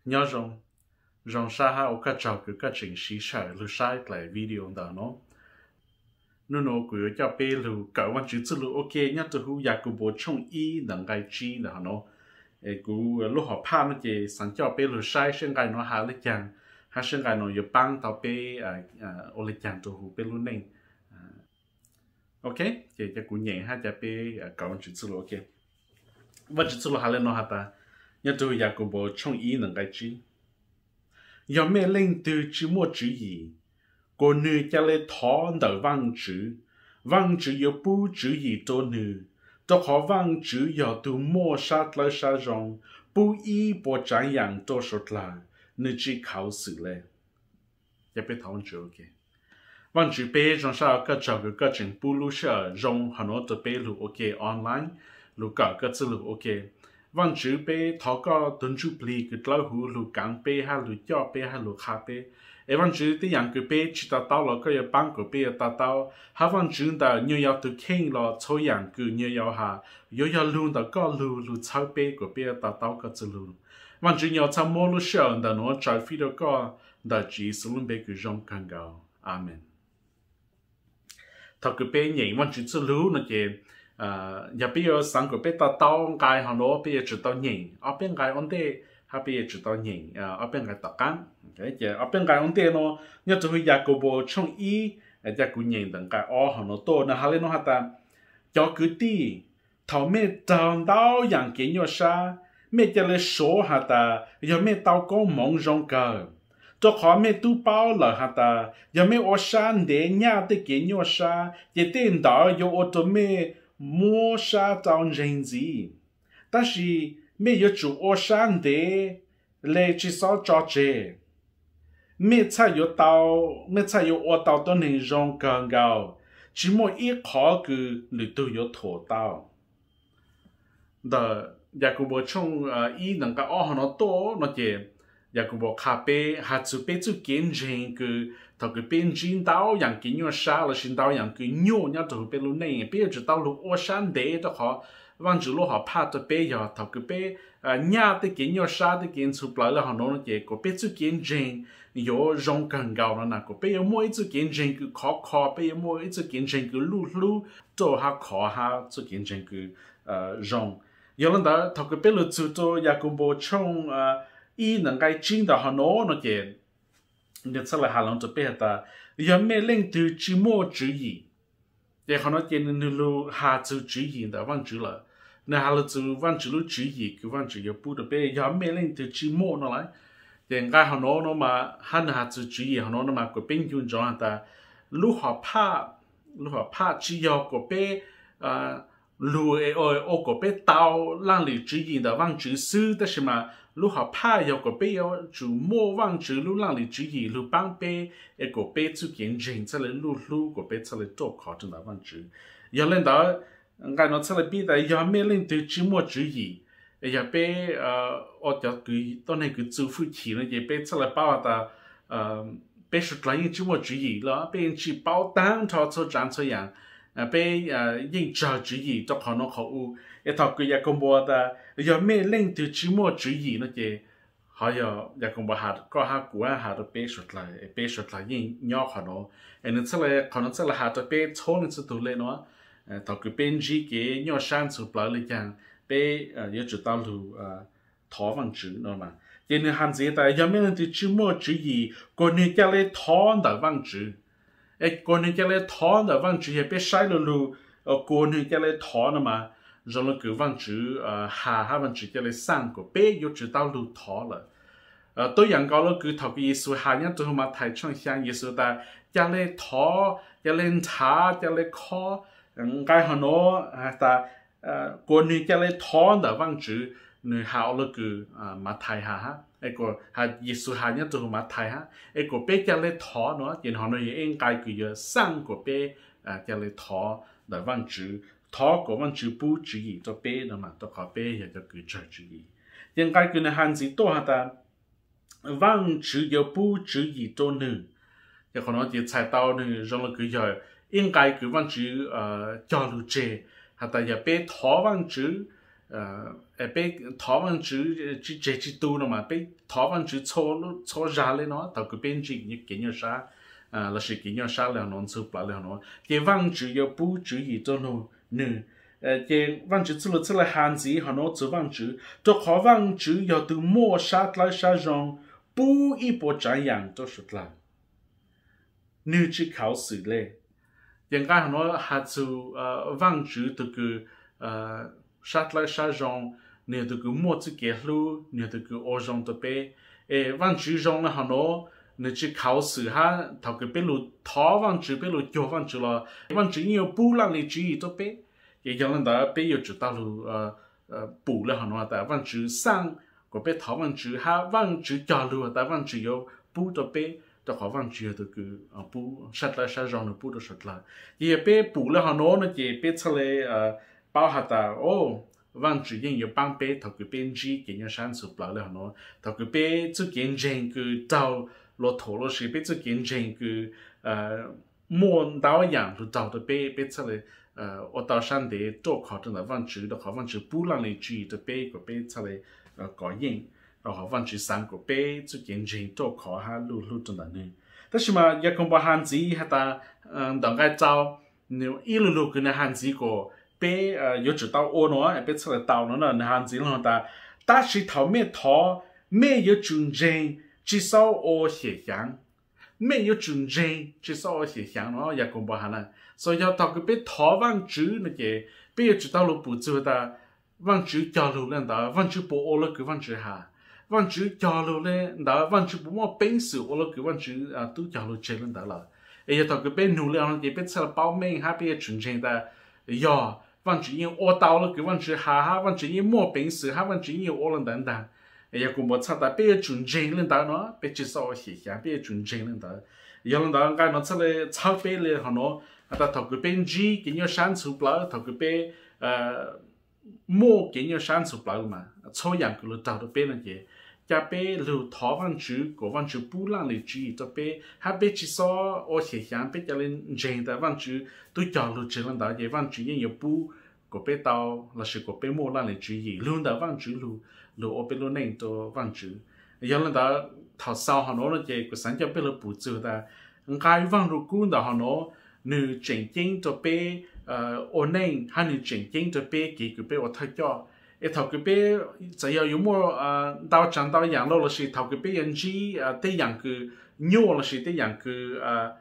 nhớ rong sa ha ở các trò cứ các trình sĩ sở lưu sai lại video đó nó của cho bé lưu cậu văn chữ lưu ok nhớ từ hu ya của bộ trong y đằng cái chi đó nó của lúc họ pha nó chỉ sẵn cho bé lưu sai xem cái nó hà lấy chàng ha xem cái nó yêu băng tao bé ô lấy chàng từ hu bé lưu này ok thì cho cụ nhẹ ha cho bé cậu văn chữ lưu ok văn chữ lưu hà lên nó hà ta nhớ từ ya của bộ trong y đằng cái chi有咩令到只么主义？个女家里讨的王子，王子有不主义多女，都好王子要都抹杀了杀人，不依不这样多说了，你只考试嘞，也别讨论这个。王子被让啥个找个整不路是用很多的被路 OK online，路搞个字路 OK。văn chữ bé thọ có tuần chụp lì cứ lâu hú lù cắn bé hay lù cho bé hay lù khá bé, em văn chữ tí dạng cứ bé chỉ tao là cái băng của bé tao, ha văn chữ ta nhiều yếu từ khen là cho dạng cứ nhiều yếu ha, yếu luôn ta có lù cháu bé của bé tao có chữ lù, văn chữ nhiều tham mô lù sợ ta nó trái phi đó có, ta chỉ sử dụng bé cứ rong càng cao, amen. Thọ cứ bé nhảy văn chữ lù nó chỉ giờ bây giờ sáng của bé ta tao cái họ nói bây giờ chỉ tao nhìn, ở bên cái vấn đề ha bây giờ chỉ tao nhìn, ở bên cái tao cắn, cái giờ ở bên cái vấn đề nó nhớ từ khi giờ của bộ trong ý, giờ của nhìn đằng cái họ nói to, nó hay nó hay ta cho cứ đi, thầu mẹ tao tao yang kiến nhau sa, mẹ cho lấy số hả ta, giờ mẹ tao có mong rong cờ. Cho họ mẹ tu bao là hả ta, giờ mẹ ở san để nhà để kiến nhau sa, giờ tên đó yo ô tô mẹ mua sa tao rèn gì, ta chỉ mẹ yêu chủ ở san để lấy chỉ sao cho chơi, mẹ sai yêu ở tao tôi nên rong càng cao, chỉ một ít khó cứ lựa tôi yêu thổ tao, đó giờ cũng bộ trong ý năng cái họ nó to nó chỉ giờ cũng bộ cà phê hạt chú bé chú kiến rèn cứ thằng cái bên chín tao yang kiến nhau sa là xin tao yang cứ nhau nhau từ bên lúc này bây giờ tao lúc ở san để đó họ văn chữ lúc họ phát từ bây giờ thằng cái bên nhà tới kiến nhau sa tới kiến chụp lại là họ nói nó chỉ có bên chú kiến rèn有rong càng cao nó nè có bây giờ mỗi chú kiến rèn cứ khó bây giờ mỗi chú kiến rèn cứ lu cho ha khó ha chú kiến rèn cứ rong有人到thằng cái bên lúc chú cho giờ cũng bộ trong ý năng cái chính đó họ nói nó chỉ nhớ sau là hà long tập bé ta giờ mẹ lên từ chỉ mua chữ gì để họ nói chuyện nên lu hà chữ gì đó văn chữ là nên hà lu chữ văn chữ lu chữ gì cái văn chữ giờ bút tập bé giờ mẹ lên từ chỉ mua nó lại để cái họ nói nó mà hắn hà chữ gì họ nói nó mà của bên chung cho ta lu họ pa chỉ giờ của bé lu ô của bé tao lang lý chữ gì đó văn chữ sư đó mà lúc họ pa yêu của bé yêu chủ mua vang chữ lúc lang lý chữ gì lúc băng bé của bé chú kiến rèn cho lấy lúc của bé cho lấy tốt khó trong đó vang chữ giờ lên đó cái nó cho lấy biết là giờ mấy lên từ chữ mua chữ gì giờ bé ở chỗ cái tối nay cái chú phụ chỉ nó giờ bé cho lấy bao ta bé xuất lại những chữ mua chữ gì đó bé chỉ bao tăng cho trang cho dạng bé những chữ gì cho họ nó khó u thằng cái nhà công bố ta giờ mẹ lên từ chỉ mua chữ gì nó chỉ họ giờ nhà công bố hạt có hạt của hạt được bé xuất lại những nhỏ họ nó nên sẽ là hạt được bé thôn nên sẽ tụ lên nó thằng cái bên gì cái nhỏ sang chụp lại lên chàng bé giờ chụp tao lu thọ văn chữ nó mà cho nên hàng gì ta giờ mẹ lên từ chỉ mua chữ gì còn người cha lên thọ đã văn chữ còn người cha lên thọ đã văn chữ bé sai lu còn người cha lên thọ nó mà rồi là cứ văn chữ hà văn chữ cho lấy sang của bé yêu chữ tao lưu thọ là tôi nhận có là cứ thầu cái Giêsu hà nhá tôi mà thấy trong sáng Giêsu ta cho lấy thọ cho lên thả cho lấy khó cái họ nói ta cô nữ cho lấy thọ là văn chữ nữ hào là cứ mà thấy hà ấy cô hà Giêsu hà nhá tôi mà thấy ấy cô bé cho lấy thọ nữa thì họ nói em cái cứ sang của bé cho lấy thọ là văn chữ thọ của văn chữ bút chữ gì cho bé nó mà cho khó bé giờ cho cứ chơi chữ gì nhưng cái này hàng gì to hả ta văn chữ giờ bút chữ gì cho nữ giờ còn nói thì sai tao nữ rồi là cứ giờ yên cái cứ văn chữ cho lưu chế hả ta giờ bé thọ văn chữ bé thọ văn chữ chỉ tu nó mà bé thọ văn chữ cho ra lên nó tao cứ bên chỉ như cái nhau sa là sự cái nhau sa là nó sụp lại là nó cái văn chữ yêu bu chữ gì cho nó nè cái văn chữ chỉ là hàn gì họ nó chữ văn chữ cho khó văn chữ yêu từ mua sát lại sa rong bu ít bộ trái yang cho sụt lại nè chỉ khảo xử lệยังไงเขาหาจูวังจืดตัวคือชัดเลยชัดจงเนี่ยตัวคือมั่วจะเกลูเนี่ยตัวคือโอจงตัวเป้วังจืดจงนะเขาเนี่ยจะเขาสื่อฮะถ้าเกิดเป็นลูท้อวังจืดเป็นลูโยวังจืดละวังจืดยังปูหลังเลยจืดตัวเป้ยังนั้นแต่เป้อยู่จุดตาลูปูเลยเขาแต่วังจืดสร้างก็เป็นท้อวังจืดฮะวังจืดจอลูแต่วังจืดอยู่ปูตัวเป้ตัวเขาวังจืดตัวคือปูชัดเลยชัดจงเนี่ยปูตัวชัดละยี่เป้ปูเลยเขาเนี่ยเจเป้ทะเล包下ta ô văn chủ nhân有帮bé thầu cái bên chỉ cái nhà sản xuất lại là nó thầu cái bé chú kiến trình cứ tàu lô thổ lô sĩ bé chú kiến trình cứ muôn đào yang chú tàu tới bé bé cho lại ở tàu sản để做考证的văn chủ đó họ văn chủ不让你注意的bé của bé cho lại có yên rồi họ văn chủ sang của bé chú kiến trình做考ha lưu lưu trong đó này但是嘛也không bao hạn gì ha ta đằng cái tàu nếu ít lưu lưu cái này hạn gì của bé有知道我呢，bé出来到了呢，汉字了的，但是头面头没有准证，至少我写象，没有准证，至少我写象咯，也公布下来，所以要到个bé头忘记那个，bé有知道了不做的，忘记交流了的，忘记不我了个忘记哈，忘记交流了的，忘记不么本事我了个忘记都交流这了的了，哎呀到个bé努力了的，bé出来报名哈bé准证的，呀。văn chỉ như ô tàu là cái văn chỉ hà văn chỉ như mua bình sự văn chỉ như ô lần等等，哎呀，古莫差的别准证领导呢，别至少写下别准证领导，有领导讲那出来抄别了好喏，啊，他头个编辑给你删除不了，头个别mua给你删除不了嘛，抽样个了找到别人嘅。จะไปรู้ท้อวันจืดก็วันจืดปูหลังเลยจืดจะไปหาไปจีซอโอเสียงไปจะเล่นเจนแต่วันจืดตัวจอรู้จืดแล้วแต่ยังวันจืดยังอยู่ปูก็ไปเตาแล้วสิก็ไปโม่หลังเลยจืดยี่รู้แต่วันจืดรู้โอไปรู้ในตัววันจืดยังแล้วแต่ท้าสาวหันโน้นเจก็สัญญาไปรู้ปูจืดแต่งายวันรู้กู้แต่หันโน้หนึ่งเจนจริงจะไปโอในหันหนึ่งเจนจริงจะไปกี่ก็ไปโอทักจ่อthầu cái bé chỉ có mua đào trắng đào yang lo là chỉ thầu cái bé nhân chỉ để yang cứ nhiều là chỉ để yang cứ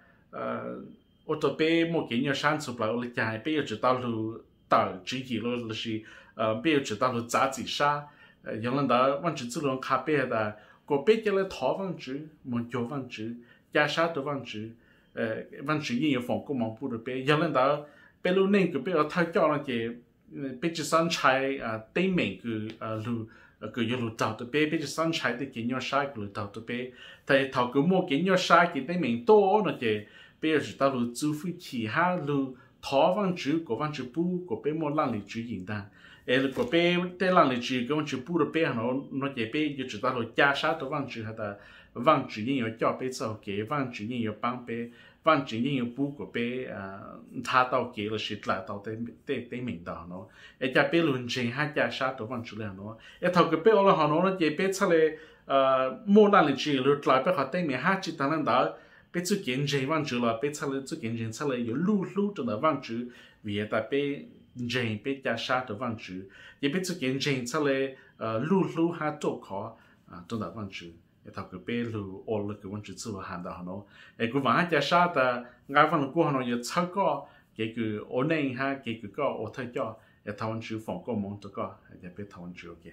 ô tô bé một cái nhà sản xuất lại là cái bé chỉ đào lu đào chỉ gì lo là chỉ bé chỉ đào lu giá trị sa yang lần đó vẫn chỉ chỉ luôn cà phê đó có bé cái là thọ văn chữ một chỗ văn chữ giá sa đồ văn chữ văn chữ như phòng công mong bù được bé yang lần đó bé luôn nên cái bé ở thay cho là cái bây giờ sáng trái tây miền cứ yêu lụt tàu tụi bây giờ sáng trái thì kiến nhau sai lụt tàu tụi bây tại thầu cứ mua kiến nhau sai thì tây miền to nó chứ bây giờ tao lụt chú phi chỉ ha lụt thọ văn chữ bu của bây mua lăng lịch chữ hiện đang của bây tây lăng lịch chữ cái văn chữ bu được bây nó chứ bây giờ tao lụt gia sát tụi văn chữ hay là văn chữ như nhiều cho bây giờ cái văn chữ như nhiều băng bây văn chữ như nhiều bu của bây thà tao kể là xịt lại tao tây mình tao nó ai cha bây luôn chỉnh hai cha sát tụi văn chữ là nó ai thầu cái bây là họ nó chỉ bây sau này mua lăng lịch chữ lụt lại bây họ tây mình hai chữ thằng đó bây giờ kiến chỉnh văn chữ là bây sau này chú kiến chỉnh sau này有录着的văn chữ vì ta bây chỉnh bây cha sát tụi văn chữ thì bây giờ kiến chỉnh sau này录hai chỗ khó trong đó văn chữ thầu cái bé lu ô lực cái vấn đề chữ hàng đó nó, cái vấn đề cha ta ngay phần của nó giờ sau có cái ô này ha cái có ô thay cho, thầu vấn đề phòng có mong được có, cái bé thầu vấn đề ok.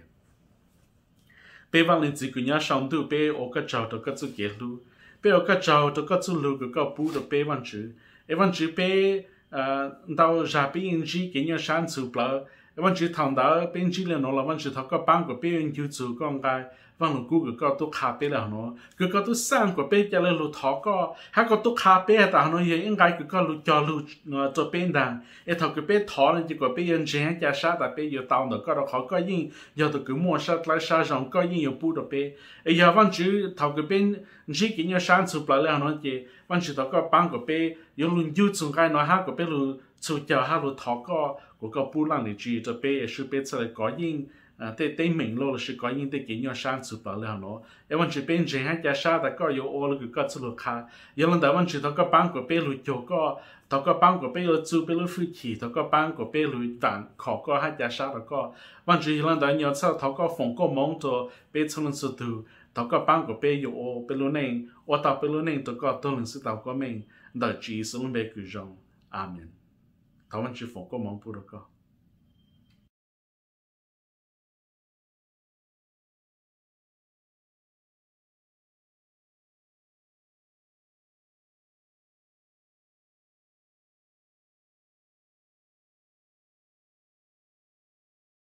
Bé vấn đề chỉ cái nhà sáng tu bé ô cái trâu được cái chữ cái lu, bé ô cái trâu được cái chữ lu cái bù được bé vấn đề bé đào ra bé những gì cái nhà sáng tu bờ, vấn đề thằng đó bé những gì là nó là vấn đề thằng cái bang của bé những gì tu con cái văn lục cũ cáiตัวคาเฟ่แล้วเนาะคือก็ตัวสร้างกว่าเป้จะเลยลุทอก็ถ้าก็ตัวคาเฟ่แต่เนาะยังไงก็ลุจอลุตัวเป็นดังถ้าก็เป้ถอนจะกว่าเป้ยังเจนจะชาแต่เป้อยู่ตาวเนาะก็เราเขาก็ยิ่งยาวตัวก็มั่วชาไล่ชาจงก็ยิ่งอยู่ปูตัวเป้ยาวันจื้อถ้าก็เป็นจีกินยาชาสุปลาแล้วเนาะเจวันจื้อถ้าก็ปังกว่าเป้ยังลุยุ่งสุดไงเนาะถ้าก็เป้ลุสุดเจ้าถ้าลุทอก็ của cái bù lăng này chỉ cho bé sự bé sẽ có những tê tê mình lo là sự có những tê kiến nhau sáng sụp vào lên nó em vẫn chỉ bên trên hai gia sa đã có yêu ô là cái sự khá giờ lần đầu vẫn chỉ thọ cái băng của bé lùi chỗ có thọ cái băng của bé lùi chú bé lùi phi chỉ thọ cái băng của bé lùi tặng khó có hai gia sa đã có vẫn chỉ lần đầu nhau sau thọ cái phòng có mong cho bé cho nên sự từ thọ cái băng của bé yêu ô bé lùi nên ô tao bé lùi nên thọ cái tôi lần sự tao có mình đời chỉ sự luôn bé cứ rong amen thọ vẫn chỉ phòng có mong bù được